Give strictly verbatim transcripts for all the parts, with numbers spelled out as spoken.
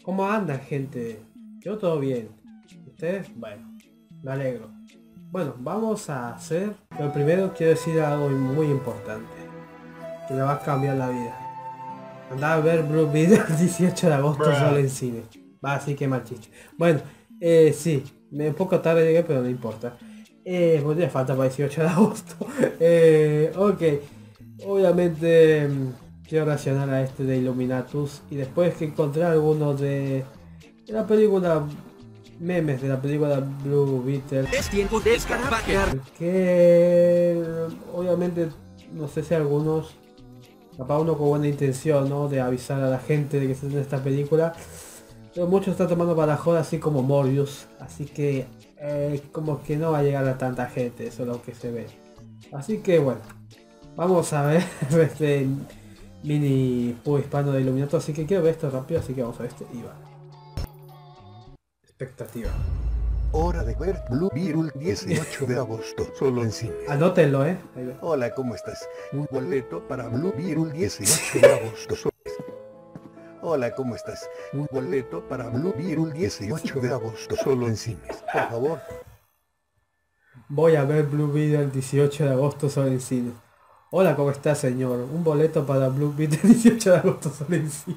¿Cómo anda, gente? Yo todo bien. ¿Ustedes? Bueno, me alegro. Bueno, vamos a hacer... Pero primero quiero decir algo muy importante, que le va a cambiar la vida. Andar a ver Blue Beetle el dieciocho de agosto solo en cine. Va, así que mal chiste. Bueno, eh, sí, me- un poco tarde llegué, pero no importa. Eh, pues ya falta para el dieciocho de agosto. eh, ok, obviamente mm, quiero reaccionar a este de Illuminatus y después que encontré algunos de, de la película, memes de la película Blue Beetle, Es tiempo de escarabajear. que obviamente no sé si algunos, capaz uno con buena intención, ¿no? De avisar a la gente de que se en esta película, pero muchos están tomando para la joda, así como Morbius, así que eh, como que no va a llegar a tanta gente, eso es lo que se ve. Así que bueno, vamos a ver este mini juego hispano de Illuminato, así que quiero ver esto rápido, así que vamos a ver este y va. Expectativa. Hora de ver Blue Beetle dieciocho de agosto, solo en cine. Anótenlo, eh. Ahí ve. Hola, ¿cómo estás? Un boleto para Blue Beetle dieciocho de agosto. so- Hola, ¿cómo estás? Un boleto para Blue Beetle dieciocho de agosto, solo en cines. Por favor. Voy a ver Blue Beetle el dieciocho de agosto solo en cine. Hola, ¿cómo está, señor? Un boleto para Blue Beetle el dieciocho de agosto solo en cine.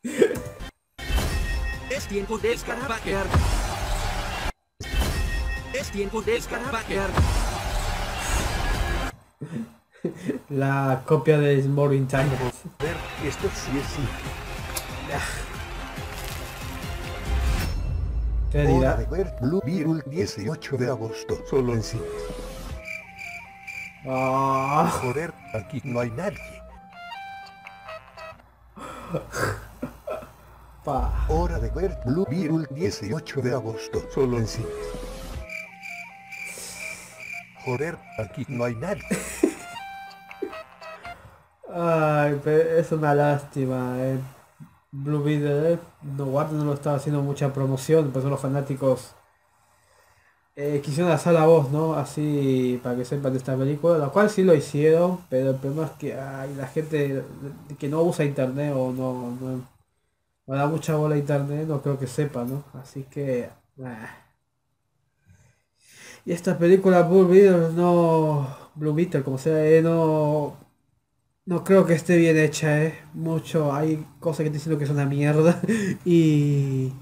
Es tiempo de escarabajear. Es tiempo de escarabajear. La copia de Morbin Time. Ver, esto sí es cine. ¿Qué Hora dirá? de ver Blue Beetle dieciocho de agosto, solo en cines. Ah, Joder, aquí no hay nadie. pa. Hora de ver Blue Beetle dieciocho de agosto, solo en cines. Joder, aquí no hay nadie. Ay, pero es una lástima. Eh. Blue Beetle, eh. No, Warner no lo estaba haciendo mucha promoción, pues los fanáticos eh, quisieron hacer la voz, ¿no? Así para que sepan de esta película, la cual sí lo hicieron, pero el problema es que ay, la gente que no usa internet o no, no, no da mucha bola a internet, no creo que sepa, ¿no? Así que... ah. Y esta película Blue Beetle no... Blue Beetle, como sea, eh, no... No creo que esté bien hecha, eh. Mucho, hay cosas que te diciendo que es una mierda. Y...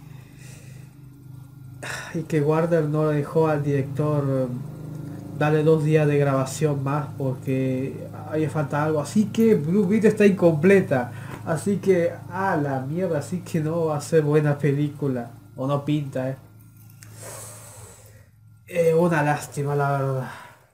Y que Warner no le dejó al director eh, darle dos días de grabación más porque había falta algo. Así que Blue Beetle está incompleta. Así que, a la mierda, así que no va a ser buena película. O no pinta, eh. Eh, una lástima, la verdad.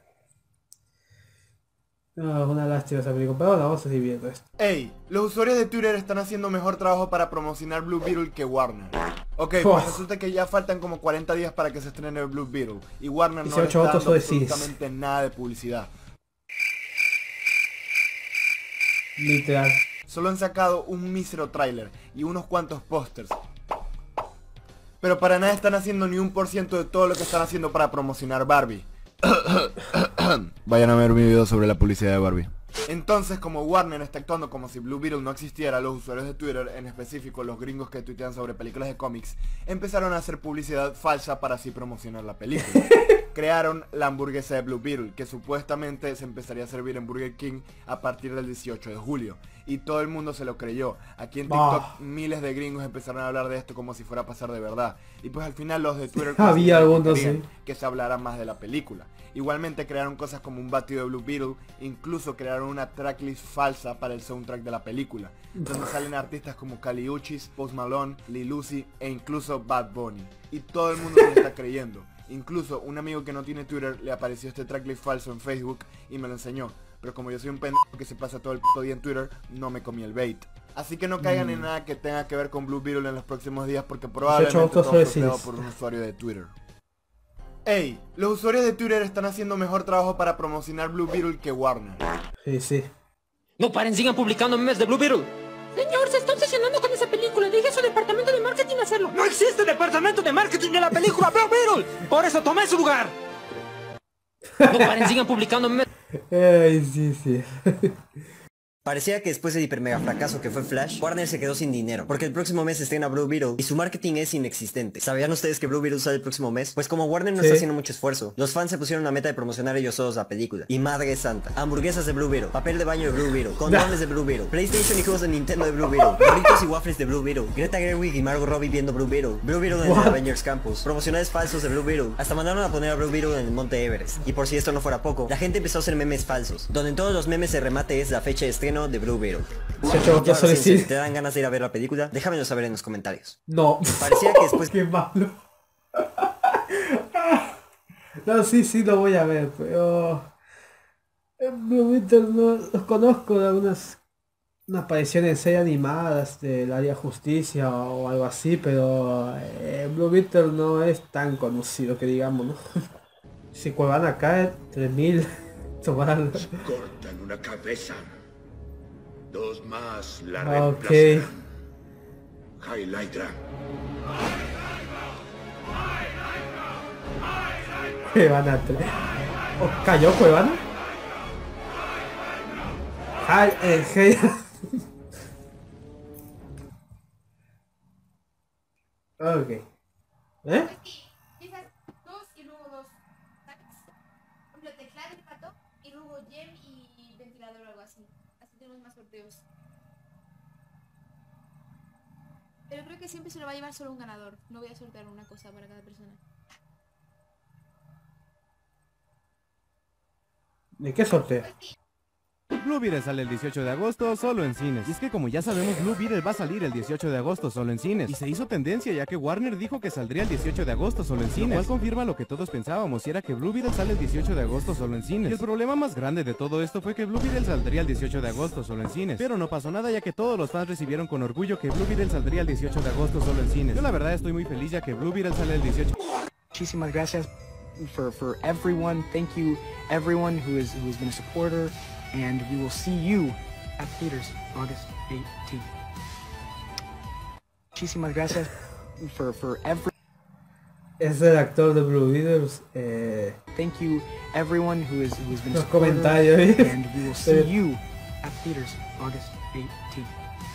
No, una lástima esa película. Pero bueno, vamos a seguir viendo esto. Ey, los usuarios de Twitter están haciendo mejor trabajo para promocionar Blue Beetle que Warner. Ok, Uf. pues resulta que ya faltan como cuarenta días para que se estrene Blue Beetle y Warner no le dieciocho está votos dando o decís. absolutamente nada de publicidad. Literal. Solo han sacado un mísero tráiler y unos cuantos pósters. Pero para nada están haciendo ni un por ciento de todo lo que están haciendo para promocionar Barbie. Vayan a ver mi video sobre la publicidad de Barbie. Entonces, como Warner está actuando como si Blue Beetle no existiera, los usuarios de Twitter, en específico los gringos que tuitean sobre películas de cómics, empezaron a hacer publicidad falsa para así promocionar la película. Crearon la hamburguesa de Blue Beetle, que supuestamente se empezaría a servir en Burger King a partir del dieciocho de julio. Y todo el mundo se lo creyó. Aquí en TikTok Ah. miles de gringos empezaron a hablar de esto como si fuera a pasar de verdad. Y pues al final los de Twitter Había consiguieron que algunos, querían sí. que se hablara más de la película. Igualmente crearon cosas como un batido de Blue Beetle, incluso crearon una tracklist falsa para el soundtrack de la película, donde salen artistas como Kali Uchis, Post Malone, Lil Uzi e incluso Bad Bunny. Y todo el mundo se lo está creyendo. Incluso un amigo que no tiene Twitter le apareció este tracklist falso en Facebook y me lo enseñó. Pero como yo soy un pendejo que se pasa todo el puto día en Twitter, no me comí el bait. Así que no caigan en nada que tenga que ver con Blue Beetle en los próximos días porque probablemente votos todo fue decís. creado por un usuario de Twitter. Ey, los usuarios de Twitter están haciendo mejor trabajo para promocionar Blue Beetle que Warner. Sí, sí. No paren, sigan publicando memes de Blue Beetle. Señor, se está obsesionando con esa película. Deje a su departamento de marketing hacerlo. No existe departamento de marketing de la película Blue Beetle. Por eso tomé su lugar. No paren, sigan publicando memes. Ay, sí, sí. Parecía que después del hiper mega fracaso que fue Flash, Warner se quedó sin dinero, porque el próximo mes estrena Blue Beetle y su marketing es inexistente. ¿Sabían ustedes que Blue Beetle sale el próximo mes? Pues como Warner no Sí. está haciendo mucho esfuerzo, los fans se pusieron una meta de promocionar ellos solos la película. Y madre santa, hamburguesas de Blue Beetle, papel de baño de Blue Beetle, condones de Blue Beetle, PlayStation y juegos de Nintendo de Blue Beetle, burritos y waffles de Blue Beetle, Greta Gerwig y Margot Robbie viendo Blue Beetle, Blue Beetle en el What? Avengers Campus, promocionales falsos de Blue Beetle, hasta mandaron a poner a Blue Beetle en el Monte Everest. Y por si esto no fuera poco, la gente empezó a hacer memes falsos, donde en todos los memes el remate es la fecha de estreno de Blue Beetle. dieciocho de Y agosto ahora solo en sí, si cines. te dan ganas de ir a ver la película, déjamelo saber en los comentarios. No. Parecía que después... Qué malo. No, sí, sí lo voy a ver, pero... En Blue Beetle no los conozco de algunas unas apariciones en series animadas del área de justicia o algo así, pero eh, Blue Beetle no es tan conocido que digamos, ¿no? Si Cuevana cae, tres mil tomarán. Cortan una cabeza. Dos más la Ok. reemplazarán. Highlightra. Cuevana tres. ¿O cayó Cuevana? Ay, eh, hey. Ok. ¿Eh? Quizás dos y luego dos. ¿Sabes? Por ejemplo, teclado y pato y luego gem y ventilador o algo así. Así tenemos más sorteos. Pero creo que siempre se lo va a llevar solo un ganador. No voy a sortear una cosa para cada persona. ¿De qué sorteo? Blue Beetle sale el dieciocho de agosto solo en cines. Y es que como ya sabemos, Blue Beetle va a salir el dieciocho de agosto solo en cines. Y se hizo tendencia ya que Warner dijo que saldría el dieciocho de agosto solo en cines. Lo cual confirma lo que todos pensábamos, y era que Blue Beetle sale el dieciocho de agosto solo en cines. Y el problema más grande de todo esto fue que Blue Beetle saldría el dieciocho de agosto solo en cines. Pero no pasó nada ya que todos los fans recibieron con orgullo que Blue Beetle saldría el dieciocho de agosto solo en cines. Yo la verdad estoy muy feliz ya que Blue Beetle sale el dieciocho. Muchísimas gracias for, for everyone. Thank you everyone who is who has been a supporter, and we will see you at theaters August eighteenth. Muchísimas gracias for, for every Es el actor de Blue Beetles. Eh, Thank you everyone who is who has been a los supporter, comentarios, ¿eh? and we will see you at theaters August eighteenth.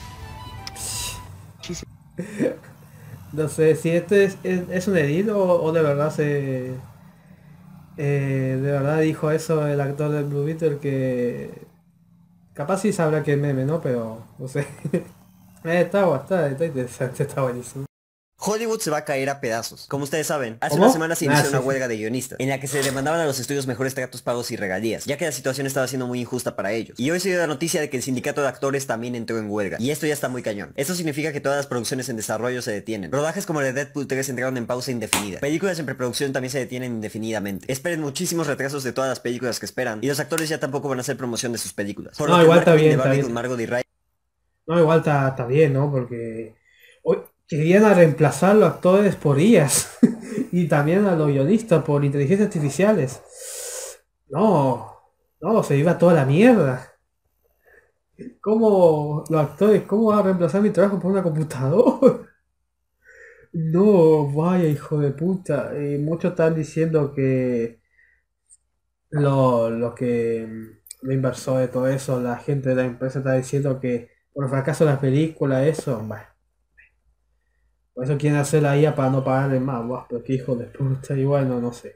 Muchísimas No sé si este es, es, es un edit o, o de verdad se... eh, de verdad dijo eso el actor del Blue Beetle, que... Capaz sí sabrá que es meme, ¿no? Pero... no sé. eh, está, está, está interesante, está buenísimo. Hollywood se va a caer a pedazos. Como ustedes saben, hace ¿Cómo? una semana se inició Ah, sí, una sí. huelga de guionistas, en la que se demandaban a los estudios mejores tratos, pagos y regalías, ya que la situación estaba siendo muy injusta para ellos. Y hoy se dio la noticia de que el sindicato de actores también entró en huelga. Y esto ya está muy cañón. Esto significa que todas las producciones en desarrollo se detienen. Rodajes como el de Deadpool tres entraron en pausa indefinida. Películas en preproducción también se detienen indefinidamente. Esperen muchísimos retrasos de todas las películas que esperan, y los actores ya tampoco van a hacer promoción de sus películas. Por No, lo que igual el está marketing bien, de está Barbie bien. con Margot y Ryan No, igual está, está bien, ¿no? Porque... hoy querían a reemplazar a los actores por I As. Y también a los guionistas por inteligencias artificiales. No, no, se iba toda la mierda. ¿Cómo los actores, cómo van a reemplazar mi trabajo por una computadora? No, vaya hijo de puta. Y muchos están diciendo que lo, lo que mm, los inversores, todo eso, la gente de la empresa está diciendo que por el fracaso de la película, eso, bueno. Por eso quieren hacer la I A para no pagarle más, guau, pero qué hijo de puta, y bueno, no sé.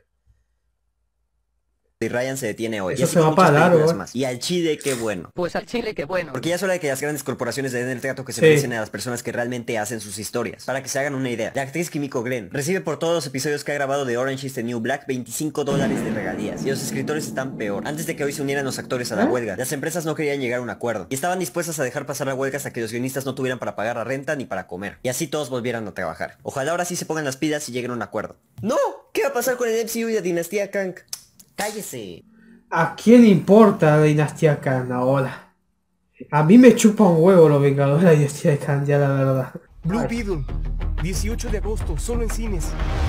y Ryan se detiene hoy. Eso Y así se va con muchas para largo, películas ¿eh? más. Y al Chile, qué bueno. Pues al Chile, qué bueno. Porque ya es hora de que las grandes corporaciones le den el trato que se Sí. merecen a las personas que realmente hacen sus historias. Para que se hagan una idea, la actriz Kimiko Glenn recibe por todos los episodios que ha grabado de Orange is the New Black veinticinco dólares de regalías. Y los escritores están peor. Antes de que hoy se unieran los actores a la ¿Eh? huelga, las empresas no querían llegar a un acuerdo. Y estaban dispuestas a dejar pasar la huelga hasta que los guionistas no tuvieran para pagar la renta ni para comer. Y así todos volvieran a trabajar. Ojalá ahora sí se pongan las pilas y lleguen a un acuerdo. ¡No! ¿Qué va a pasar con el M C U y la dinastía Kang? ¡Cállese! ¿A quién importa la dinastía Khan ahora? A mí me chupa un huevo los Vengadores de la dinastía de Khan, ya la verdad. Blue Beetle, dieciocho de agosto, solo en cines.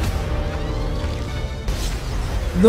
No.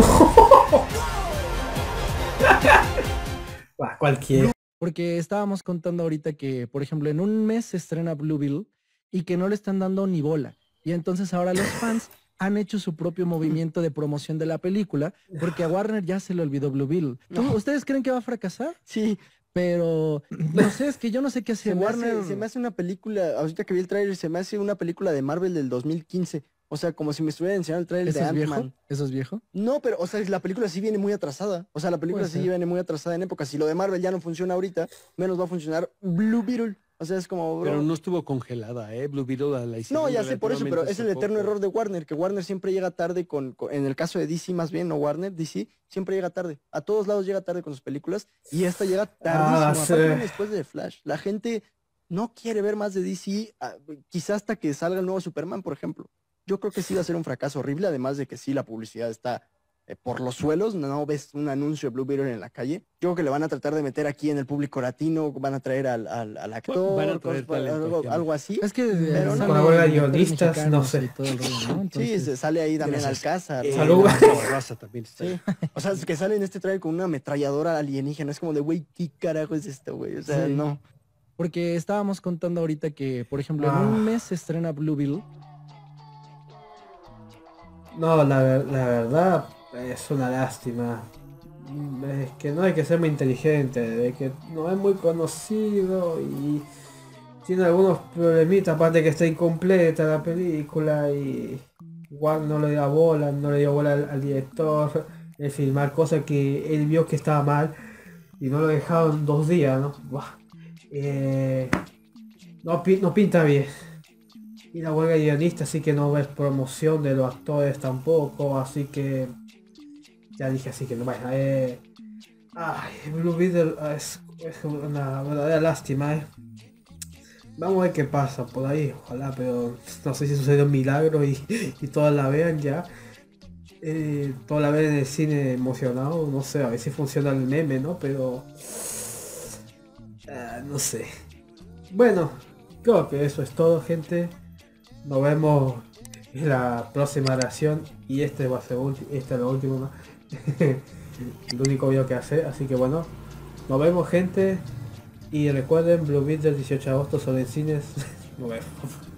Bah, cualquiera. Porque estábamos contando ahorita que, por ejemplo, en un mes se estrena Blue Beetle y que no le están dando ni bola. Y entonces ahora los fans han hecho su propio movimiento de promoción de la película porque a Warner ya se le olvidó Blue Beetle. ¿Tú- ¿Ustedes creen que va a fracasar? Sí, Pero no sé, es que yo no sé qué hace Se me, Warner. hace, se me hace una película, ahorita que vi el tráiler, se me hace una película de Marvel del dos mil quince. O sea, como si me estuviera enseñando el tráiler ¿Eso de es viejo? Ant-Man. ¿Eso es viejo? No, pero, o sea, la película sí viene muy atrasada. O sea, la película Puede sí ser. viene muy atrasada en época. Si lo de Marvel ya no funciona ahorita, menos va a funcionar Blue Beetle. O sea, es como, bro. Pero no estuvo congelada, ¿eh? Blue Beetle la hicieron. No, ya sé por eso, pero relativamente es el hace eterno poco. error de Warner, que Warner siempre llega tarde con, con- en el caso de D C más bien, no Warner, D C, siempre llega tarde. A todos lados llega tarde con sus películas y esta llega tardísimo. Ah, Aparte sí. viene después de Flash. La gente no quiere ver más de D C, ah, quizás hasta que salga el nuevo Superman, por ejemplo. Yo creo que sí va a ser un fracaso horrible, además de que sí, la publicidad está eh, por los suelos, no ves un anuncio de Blue Beetle en la calle. Yo creo que le van a tratar de meter aquí en el público latino, van a traer al, al, al actor, Van a traer cosas- talento algo, aquí a algo así. Es que eh, Pero no. salen Con la huelga de actores guionistas, no mexicanos sé. y todo el rollo, ¿no? Sí, Entonces, se sale ahí también Gracias. Alcázar. Eh, ¿no? Salud. la raza también está ahí. Sí. O sea, es que sale en este trailer con una ametralladora alienígena. Es como de, güey, ¿qué carajo es esto, güey? O sea, Sí. no. porque estábamos contando ahorita que, por ejemplo, en Ah. un mes se estrena Blue Beetle. No, la, ver- la verdad es una lástima. Es que no hay que ser muy inteligente, de que no es muy conocido y tiene algunos problemitas, aparte que está incompleta la película y igual no le dio bola, no le dio bola al, al director de filmar cosas que él vio que estaba mal y no lo dejaron dos días, ¿no? Buah. Eh, no, pi- no pinta bien. Y la huelga de guionistas, así que no ves promoción de los actores tampoco, así que ya dije así que no vaya. Eh, ay, Blue Beetle es, es una verdadera lástima, eh. Vamos a ver qué pasa por ahí, ojalá, pero no sé si sucede un milagro y, y todas la vean ya. Eh, todas la ven en el cine emocionado, no sé, a ver si funciona el meme, ¿no? Pero ah, no sé. Bueno, creo que eso es todo, gente. Nos vemos en la próxima reacción y este va a ser ulti- este es lo último, ¿no? El único video que hacer, así que bueno, nos vemos, gente, y recuerden Blue Beetle el dieciocho de agosto solo en cines. Nos vemos.